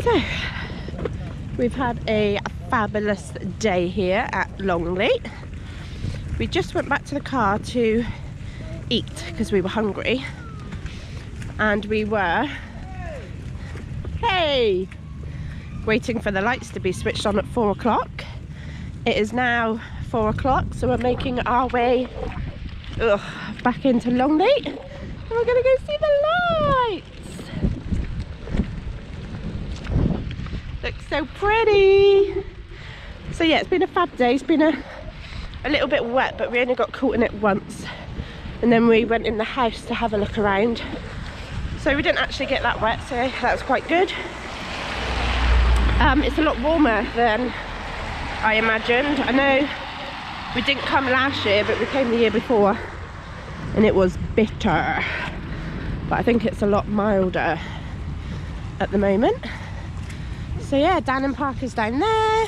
So, we've had a fabulous day here at Longleat. We just went back to the car to eat because we were hungry. And we were, hey, waiting for the lights to be switched on at 4 o'clock. It is now 4 o'clock, so we're making our way back into Longleat. And we're gonna go see the lights. Looks so pretty. So yeah, it's been a fab day. It's been a little bit wet, but we only got caught in it once. And then we went in the house to have a look around. So we didn't actually get that wet, so that was quite good. It's a lot warmer than I imagined. I know we didn't come last year, but we came the year before and it was bitter. But I think it's a lot milder at the moment. So yeah, Dan and Parker's down there.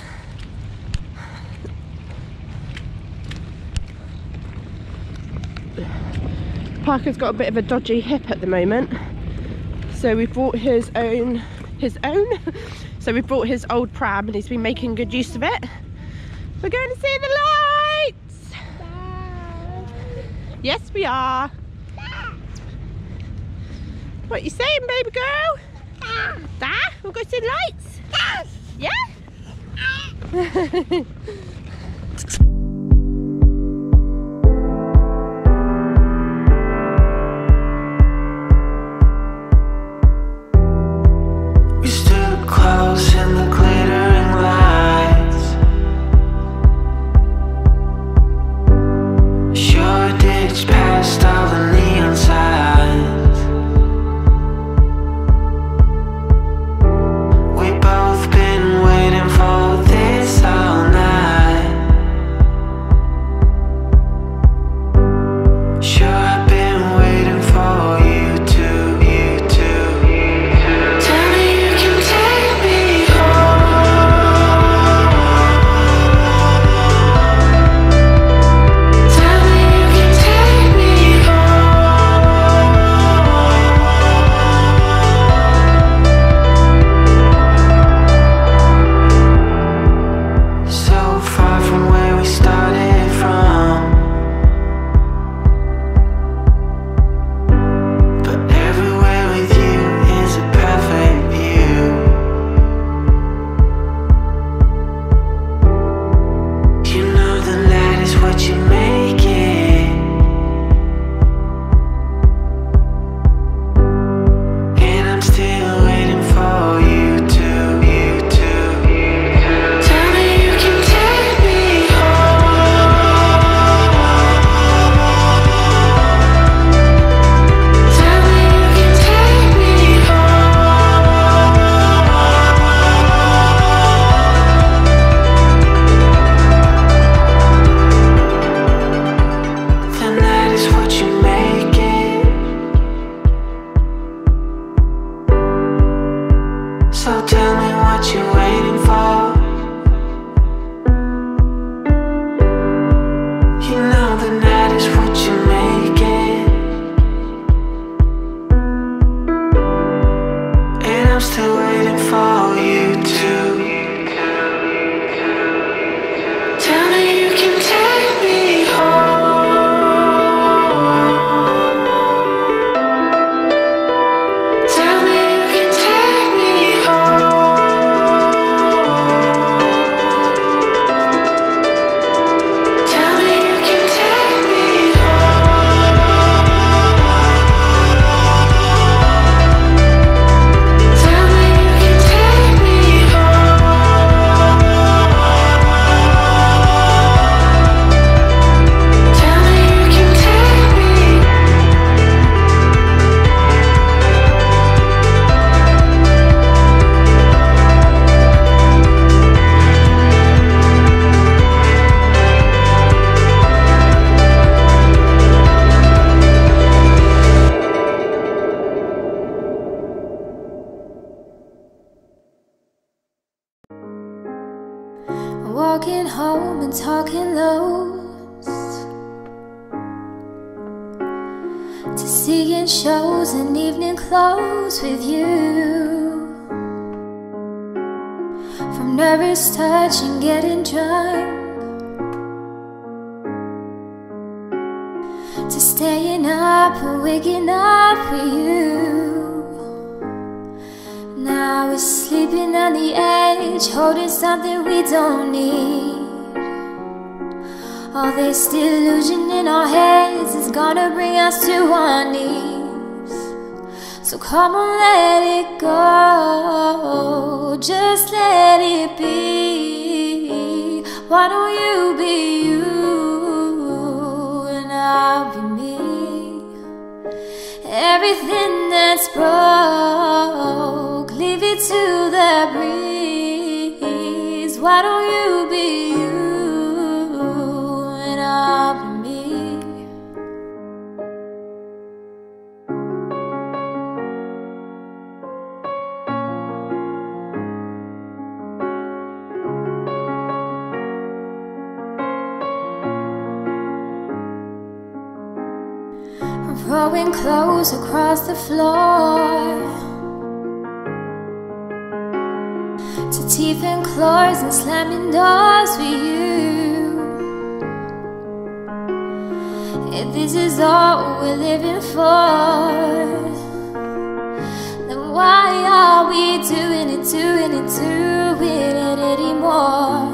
Parker's got a bit of a dodgy hip at the moment. So we brought his own? So we brought his old pram and he's been making good use of it. We're going to see the lights! Dad. Yes, we are. Dad. What are you saying, baby girl? Dad. Dad? We'll go see the lights? Dad. Yeah? Close in the glittering lights. Shoreditch past all the neon signs. We both been waiting for this all night. Sure, I've been waiting for you too. Tell me you can take me home. Tell me you can take me home. So far from where we started from, but everywhere with you is a perfect view. You know the night is what you make it, and I'm still waiting for you to. Tell me you can take me home. Tell me you can take me home. The night is what you make it, so tell me what you're waiting for. You know the night is what you make it, and I'm still waiting for you to. Tell me you can take me home. Tell me you can take me home. Tell me you can take me home. Tell me you can take me home. Tell me you can take me. Walking home and talking lows to seeing shows and evening clothes with you. your wrist touch and getting drunk, to staying up and waking up with you. Now we're sleeping on the edge, holding something we don't need. All this delusion in our heads is gonna bring us to our knees. So come on, let it go, just let it be. Why don't you be you and I'll be me? Everything that's broke, leave it to the breeze. Why don't you be you and I'll be me? Throwing clothes across the floor, to teeth and claws and slamming doors for you. If this is all we're living for, then why are we doing it anymore?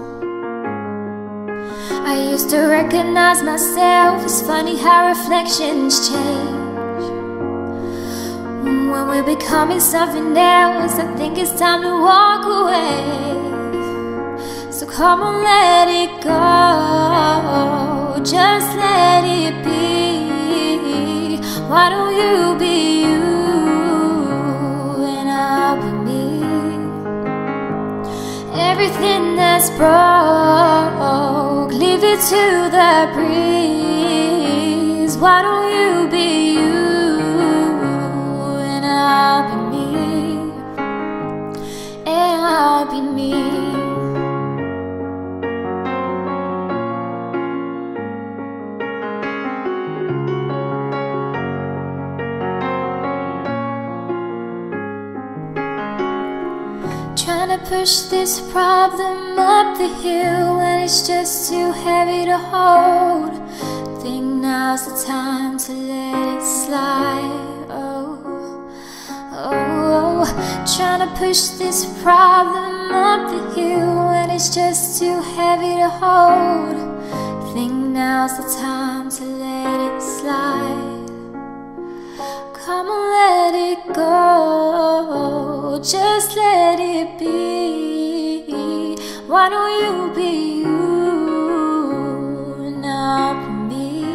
I used to recognize myself. It's funny how reflections change. When we're becoming something else, I think it's time to walk away. So come on, let it go, just let it be. Why don't you be you and I'll be me? Everything that's broke, leave it to the breeze. Why don't you be you and I'll be me, and I'll be me. Trying to push this problem up the hill when it's just too heavy to hold. Think now's the time to let it slide. Oh, oh, oh. Trying to push this problem up the hill when it's just too heavy to hold. Think now's the time to let it slide. Come on, let it go, just let it be. Why don't you be you and I'll be me?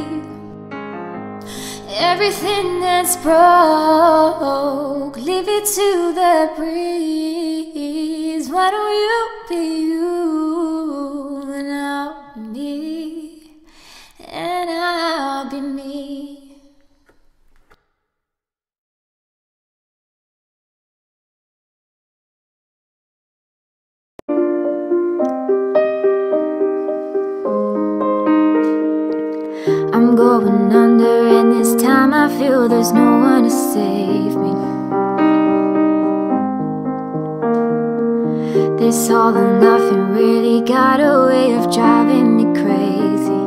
Everything that's broke, leave it to the breeze. Why don't you be you and I'll be me, and I'll be me. I'm going under, and this time I feel there's no one to save me. This all or nothing really got a way of driving me crazy.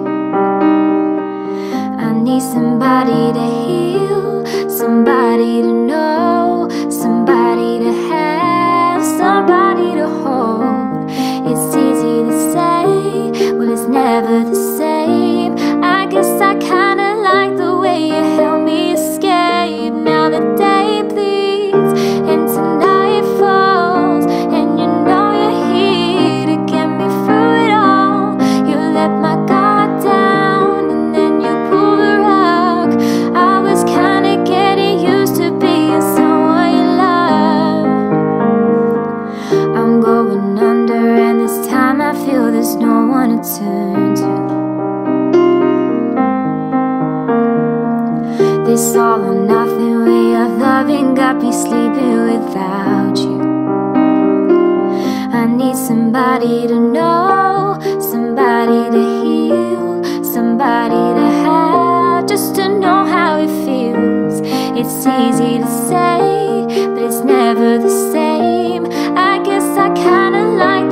I need somebody to heal, somebody to know, somebody to have, somebody to hold. It's easy to say, well, it's never the same. I guess I kinda like the way you help me escape. Now the day bleeds into nightfalls, and you know you're here to get me through it all. You let my guard down and then you pull the rug. I was kinda getting used to being someone you love. I'm going under, and this time I feel there's no one to turn to. This all or nothing way of loving got me sleeping without you. I need somebody to know, somebody to heal, somebody to have, just to know how it feels. It's easy to say, but it's never the same. I guess I kinda like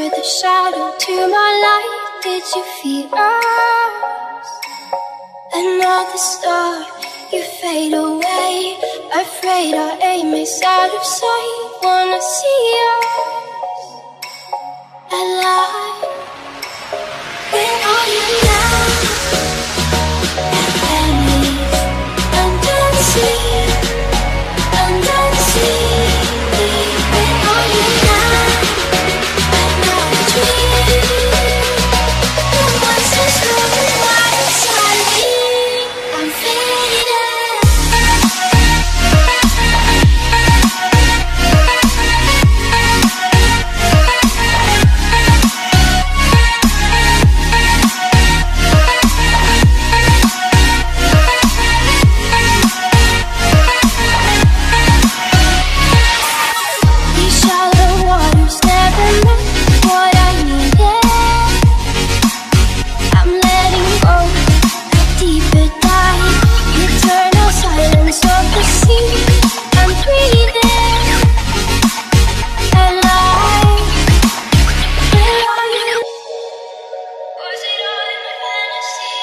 You're the shadow to my light. Did you feel us? Another star, you fade away. Afraid our aim is out of sight. Wanna see us alive. Where are you now? At Venice, under the sea, under the sea. Where are you now? Another dream. The monsters moving right inside me. I'm faded. These shallow waters never meant what I needed. I'm letting go, a deeper dive, eternal silence of the sea. I'm breathing alive. Where are you? Was it all in my fantasy?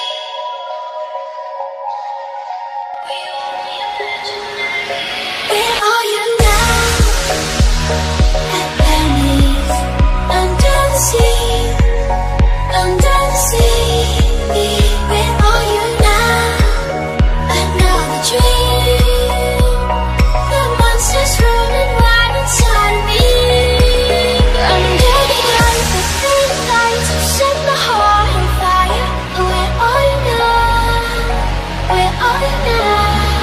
Were you only imaginary? Where are you now? At Venice, under the sea, under the sea. Where are you now? Another dream. The monsters roaming right inside of me. I'm getting out of the lights to set my heart on fire. Where are you now? Where are you now?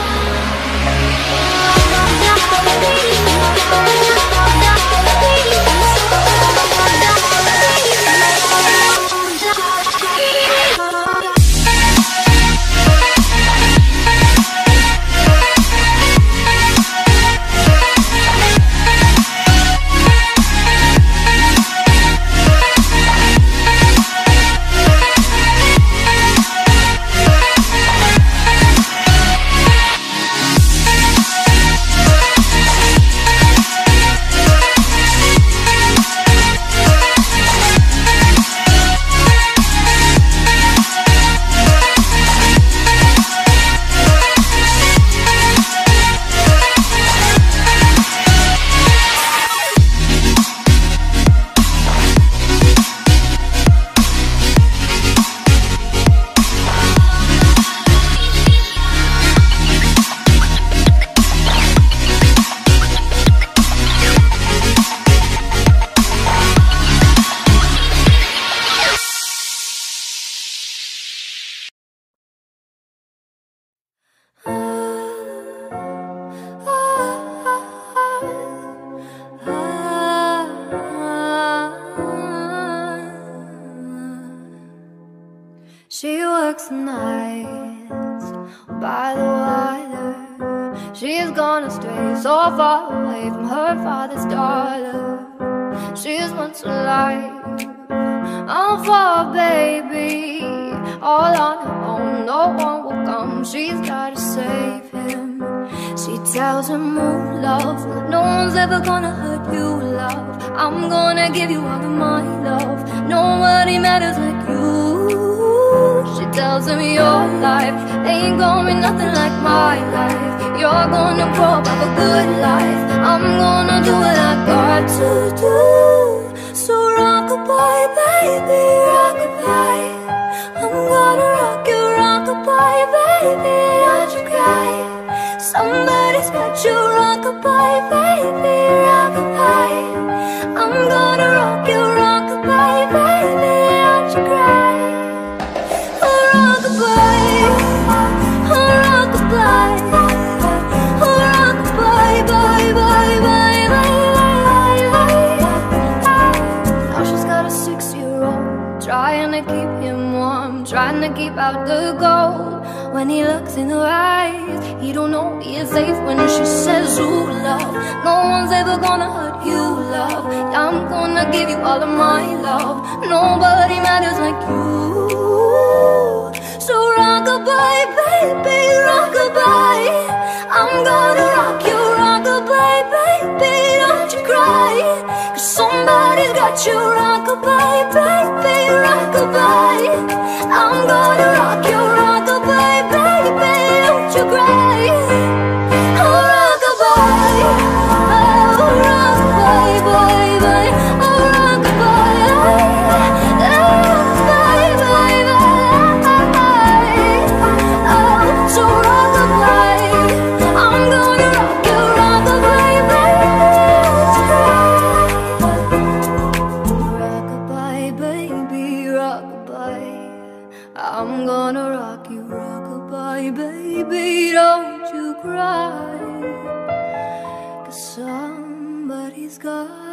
She works the nights by the water. She's gonna stay so far away from her father's daughter. She's once alive, I'm for a baby. All on her own, no one will come. She's gotta save him. She tells him, oh love, no one's ever gonna hurt you, love. I'm gonna give you all of my love. Nobody matters like you. She tells him your life ain't gonna be nothing like my life. You're gonna grow up, have a good life. I'm gonna do what I got to do. So rock-a-bye, baby, rock-a-bye. I'm gonna rock you, rock-a-bye, baby, don't you cry. Somebody's got you, rock-a-bye, baby, rock-a-bye. I'm gonna rock you, rock-a-bye, baby, don't you cry. Rock-a-bye, rock-a-bye, rock-a-bye, bye, bye, bye, bye, bye. Now she's got a 6-year-old, trying to keep him warm, trying to keep out the cold. When he looks in her eyes, he don't know he is safe. When she says, ooh, love, no one's ever gonna hurt you, love. I'm gonna give you all of my love. Nobody matters like you. So rock-a-bye, baby, rock-a-bye. I'm gonna rock you, rock-a-bye, baby, don't you cry. 'Cause somebody's got got you. Rockabye, baby, rockabye. I'm gonna rock you. Rockabye, baby, don't you cry. Oh, rockabye, oh, rockabye, bye, bye. Oh, rockabye, bye, bye, bye. Oh, so rockabye, I'm gonna rock you. Rockabye, baby, don't you cry. Rockabye, baby, rockabye. I'm gonna rock you. Rockabye, baby, don't you cry. 'Cause somebody's got